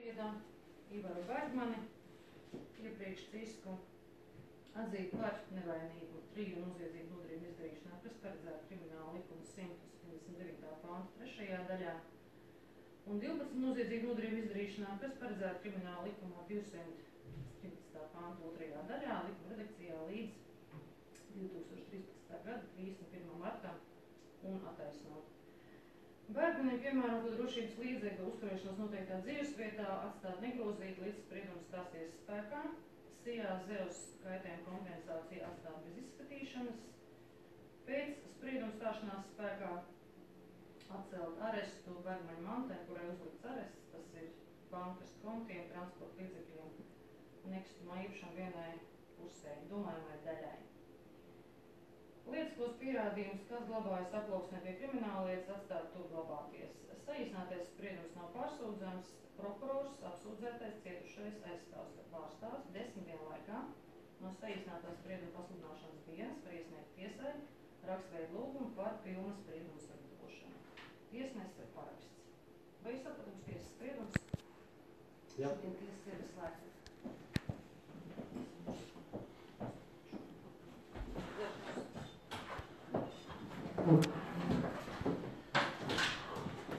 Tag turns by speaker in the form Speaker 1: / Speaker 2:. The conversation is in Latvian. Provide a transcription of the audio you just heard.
Speaker 1: lietā, Ivaru Bergmani, iepriekš Cisku, atzīt par nevainīgu 3 noziedzīgu nodarījumu izdarīšanā, kas paredzēta Krimināla likuma 179. panta 3. daļā, un 12 noziedzīgu nodarījumu izdarīšanā, kas paredzēta Krimināla likuma 217. panta 2. daļā, likuma redakcijā līdz 2013. gada 31. martam un attaisnot. Bergmanim piemērota drošības līdzekļu uzturēšanos noteiktā dzīvesvietā atstāt negrozīt līdz spriedums stāsies spēkā, Sijā Zeus kaitējuma kompensācija atstāt bez izskatīšanas, pēc sprieduma stāšanās spēkā atcelt arestu Bergmaņa mantai, kurai uzlikts arests, tas ir bankas kontiem, transporta līdzekļiem, nekustamā īpašuma vienai pusē, domājamai daļai. Lietiskos pierādījumus, kas glabājas aploksnē pie krimināllietas, atstāt tur glabāties. Saīsinātais spriedums nav pārsūdzams, prokurors, apsūdzētais, cietušais, aizstāvs vai pārstāvs 10 dienu laikā no saīsinātā sprieduma pasludināšanas dienas var iesniegt tiesai rakstveidu lūgumu par pilna sprieduma sagatavošanu. Tiesnesis vai paraksts. Vai jūs saprotat, tiesas spriedums?
Speaker 2: Jā.
Speaker 1: Šodien tiesas ir slēgta.